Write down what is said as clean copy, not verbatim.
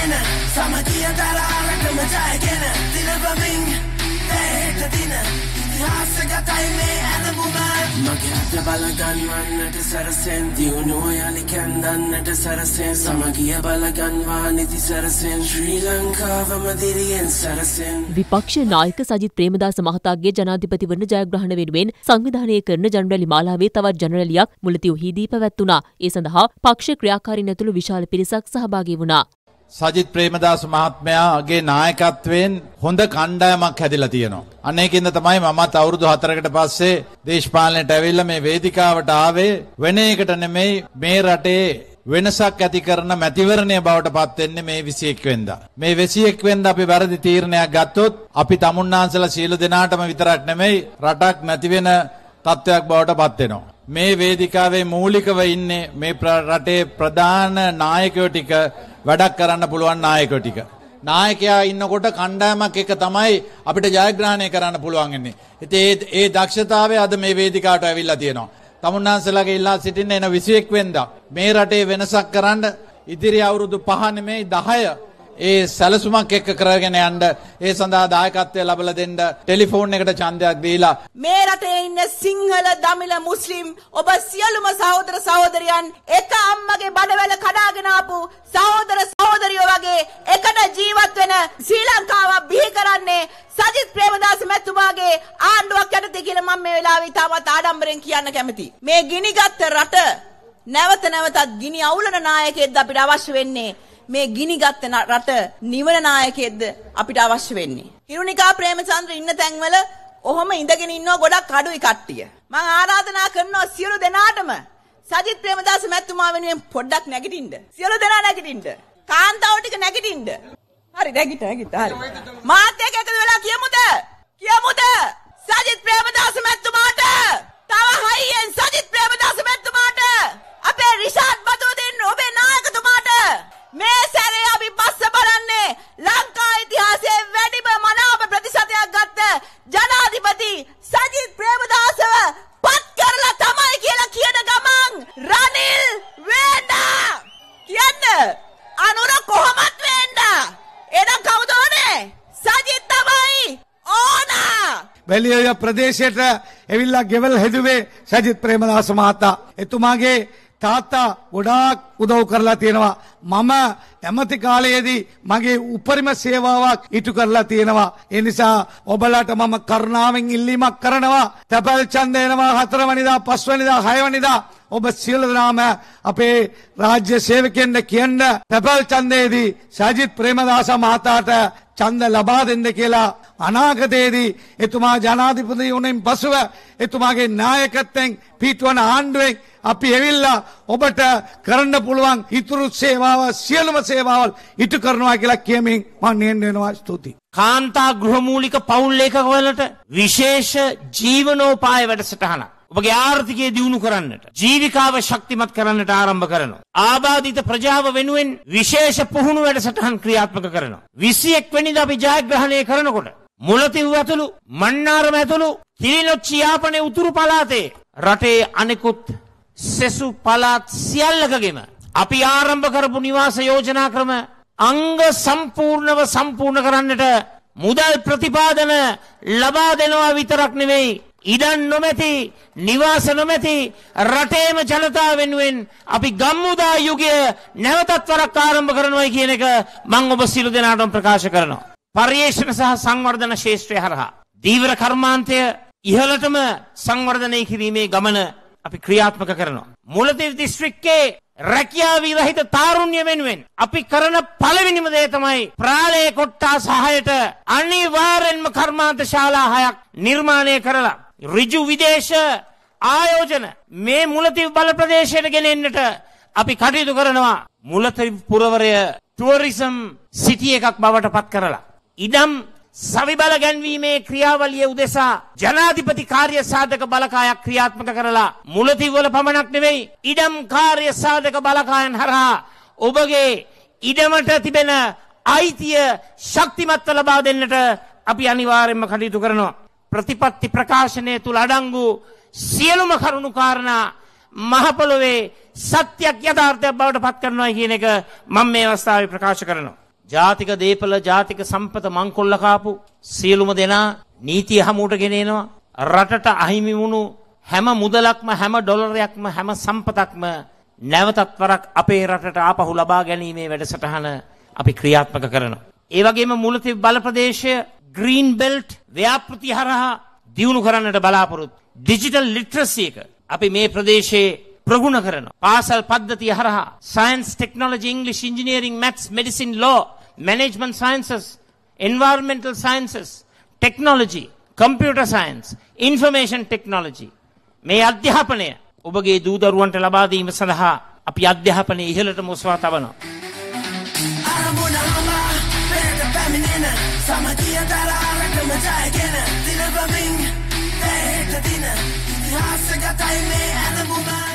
ගෙන සමගිය දරාරටම ජයගෙන දිනපමින් දේට දින ඉතිහාසගතයි මේ ඇලමුම මගේ අත බලගන්වන්නට සරසෙන් දියුණුව යලි කැන්දන්නට සරසෙන් සමගිය බලගන්වා නිති සරසෙන් ශ්‍රී ලංකාවම දිරියෙන් සරසෙන් විපක්ෂ නායක සජිත් ප්‍රේමදාස මහතාගේ ජනාධිපතිවරණ ජයග්‍රහණ වෙනුවෙන් සංවිධානය කරන ජනරැලි මාලාවේ තවත් ජනරැලියක් මුලතිව්හිදී පැවැත්වුණා. ඒ සඳහා පක්ෂ ක්‍රියාකාරීන් ඇතුළු විශාල පිරිසක් සහභාගී වුණා. සජිත් ප්‍රේමදාස මහත්මයාගේ නායකත්වයෙන් හොඳ කණ්ඩායමක් හැදිලා තියෙනවා. අනේකින්ද තමයි මමත් අවුරුදු 4කට පස්සේ දේශපාලනයට ඇවිල්ලා මේ වේදිකාවට ආවේ. වෙන එකට නෙමෙයි මේ රටේ වෙනසක් ඇති කරන මැතිවරණය බවට පත් වෙන්නේ මේ 21 වෙනිදා. මේ 21 වෙනිදා අපි වැරදි තීරණයක් ගත්තොත් අපි තමුන්නාන්සලා සියලු දෙනාටම විතරක් නෙමෙයි රටක් නැති වෙන තත්ත්වයක් බවට පත් වෙනවා. මේ වේදිකාවේ මූලිකව ඉන්නේ මේ රටේ ප්‍රධාන නායකයෝ ටික වැඩක් කරන්න පුළුවන් නායකයෝ ටික. නායකයා ඉන්නකොට කණ්ඩායමක් එක තමයි අපිට ජයග්‍රහණය කරන්න පුළුවන් වෙන්නේ. ඉතින් ඒ දක්ෂතාවය අද මේ වේදිකාවට ඇවිල්ලා තියෙනවා. තමුන්නාන්සලාගේ ඉල්ලා සිටින්න එන 21 වෙනිදා මේ රටේ වෙනසක් කරන්න ඉදිරි අවුරුදු 5 නෙමෙයි 10 ඒ සැලසුමක් එක්ක කරගෙන යන්න ඒ සඳහා දායකත්වය ලැබලා දෙන්න ටෙලිෆෝන් එකට ඡන්දයක් දීලා මේ රටේ ඉන්න සිංහල දමිළ මුස්ලිම් ඔබ සියලුම සහෝදර සහෝදරියන් එක අම්මගේ බඩවැල කඩාගෙන ආපු සහෝදර සහෝදරියෝ වගේ එකට ජීවත් වෙන ශ්‍රී ලංකාව බිහි කරන්නේ සජිත් ප්‍රේමදාස මැතිතුමාගේ ආණ්ඩුවක් යටතේ කියලා මම මේ වෙලාවේ තාමත් ආඩම්බරෙන් කියන්න කැමතියි. මේ ගිනිගත් රට නැවත නැවතත් ගිනි අවුලන නායකයෙක්ද අපිට අවශ්‍ය වෙන්නේ. මේ ගිනිගත් රට නිවන නායකයෙක්ද අපිට අවශ්‍ය වෙන්නේ. හිරුනිකා ප්‍රේමචන්ද්‍ර ඉන්න තැන්වල ඔහොම ඉඳගෙන ඉන්නවා ගොඩක් අඩුයි කට්ටිය. මම ආරාධනා කරනවා සියලු දෙනාටම සජිත් ප්‍රේමදාස මැතිතුමා වෙනුවෙන් පොඩ්ඩක් නැගිටින්න. සියලු දෙනා නැගිටින්න. කාන්තාව ටික නැගිටින්න. හරි නැගිට හරි. මාත් එක්ක එකතු වෙලා කියමුද? සජිත් ප්‍රේමදාස මැතිතුමාට තව හයියෙන් සජිත් ප්‍රේමදාස මැතිතුමාට අපේ රිෂාඩ් බදුදින් ඔබේ නායකතුමාට මේ සැරේ අපි බස්ස බලන්නේ ලංකා ඉතිහාසයේ වැඩිම මනාප ප්‍රතිශතයක් ගත්ත ජනාධිපති සජිත් ප්‍රේමදාසව පත් කරලා තමයි කියලා කියන ගමන් රනිල් වේණා කියන්න අනුර කොහොමත් වේණා එනම් කවුද ඕනේ සජිත් තමයි ඕනා වැලියොය ප්‍රදේශයට එවිල්ලා ගෙවල් හැදුවේ සජිත් ප්‍රේමදාස මහතා. එතුමාගේ තාත්තා ගොඩාක් උදව් කරලා තියෙනවා. මම ඇමති කාලයේදී මගේ උපරිම සේවාවක් ඉටු කරලා තියෙනවා. ඒ නිසා ඔබලාට මම කරුණාවෙන් ඉල්ලීමක් කරනවා. තැපැල් ඡන්ද එනවා 4 වෙනිදා 5 වෙනිදා 6 වෙනිදා ඔබ සියලු දෙනාම අපේ රාජ්‍ය සේවකයන්ට කියන්න තැපැල් ඡන්දයේදී සජිත් ප්‍රේමදාස මහතාට ඡන්ද ලබා දෙන්න කියලා. අනාගතයේදී එතුමා ජනාධිපති වුණෙන් පසුව එතුමාගේ නායකත්වයෙන් පිටවන ආණ්ඩුවෙන් අපි එවිල්ලා ඔබට කරන්න පුළුවන් ඉතුරු සේවාව සියලුම සේවාවල් ඉටු කරනවා කියලා කියමින් මම නියැලෙන්න වෙනවා. ස්තුතියි. කාන්තා ගෘහමූලික පවුල් ඒකකවලට විශේෂ ජීවනෝපාය වැඩසටහන ඔබගේ ආර්ථිකය දියුණු කරන්නට ජීවිකාව ශක්තිමත් කරන්නට ආරම්භ කරනවා. ආබාධිත ප්‍රජාව වෙනුවෙන් විශේෂ පුහුණු වැඩසටහන් ක්‍රියාත්මක කරනවා. 21 වෙනිදා අපි ජයග්‍රහණය කරනකොට මුලතිව් ඇතුළු මන්නාරම ඇතුළු කිලිනොච්චි යාපනයේ උතුරු පළාතේ රටේ අනෙකුත් සෙසු පළාත් සියල්ලකගෙම අපි ආරම්භ කරපු නිවාස යෝජනා ක්‍රම අංග සම්පූර්ණව සම්පූර්ණ කරන්නට මුදල් ප්‍රතිපාදන ලබා දෙනවා විතරක් නෙවෙයි ඉඩම් නොමැති නිවාස නොමැති රටේම ජනතාව වෙනුවෙන් අපි ගම්මුදා යුගය නැවතත් වරක් ආරම්භ කරනවා කියන එක මම ඔබ සියලු දෙනාටම ප්‍රකාශ කරනවා. පර්යේෂණ සහ සංවර්ධන ශාස්ත්‍රය හරහා දීවර කර්මාන්තය ඉහළටම සංවර්ධනය කිරීමේ ගමන අපි ක්‍රියාත්මක කරනවා. මුලතිව් දිස්ත්‍රික්කයේ රැකියාව විරහිත තාරුණ්‍ය වෙනුවෙන් අපි කරන පළවෙනිම දේ තමයි ප්‍රාලේ කොට්ටාස 6ට අනිවාර්යෙන්ම කර්මාන්ත ශාලා 6ක් නිර්මාණය කරලා ඍජු විදේශ ආයෝජන මේ මුලතිව් බල ප්‍රදේශයට ගෙනෙන්නට අපි කටයුතු කරනවා. මුලතිව් පුරවරය ටුවරිසම් සිටි එකක් බවට පත් කරලා ඉඩම් සවිබල ගැන්වීමේ ක්‍රියාවලිය උදෙසා ජනාධිපති කාර්ය සාධක බලකායක් ක්‍රියාත්මක කරලා මුලතිව්වල පමණක් නෙවෙයි ඉඩම් කාර්ය සාධක බලකායන් හරහා ඔබගේ ඉඩමට තිබෙන අයිතිය ශක්තිමත්ව ලබා දෙන්නට අපි අනිවාර්යයෙන්ම කටයුතු කරනවා. ප්‍රතිපත්ති ප්‍රකාශනය තුල අඩංගු සියලුම කරුණු කාරණා මහ පොළොවේ සත්‍යයක් යථාර්ථයක් බවට පත් කරනවා කියන එක මම මේ අවස්ථාවේ ප්‍රකාශ කරනවා. ජාතික දේපල ජාතික සම්පත මංකොල්ල කාපු සියලුම දෙනා නීතිය හමුවට ගෙනෙනවා. රටට අහිමි වුණු හැම මුදලක්ම හැම ඩොලරයක්ම හැම සම්පතක්ම නැවතත් වරක් අපේ රටට ආපහු ලබා ගැනීමේ වැඩසටහන අපි ක්‍රියාත්මක කරනවා. ඒ වගේම මුලතිව් බල ප්‍රදේශය ග්‍රීන් බෙල්ට් ව්‍යාපෘති හරහා දියුණු කරන්නට බලාපොරොත්තු. ඩිජිටල් ලිටරසි එක අපි මේ ප්‍රදේශයේ ප්‍රගුණ කරනවා. පාසල් පද්ධතිය හරහා සයන්ස් ටෙක්නොලොජි ඉංග්‍රීසි engineering maths medicine law management sciences environmental sciences technology computer science information technology මේ අධ්‍යාපනය ඔබගේ දූ දරුවන්ට ලබා දීම සඳහා අපි අධ්‍යාපනය ඉහළටම ඔසවා තබනවා. Samadia darara kama jaigena Dina babing Teheta dina Itihasa gatai me anabuman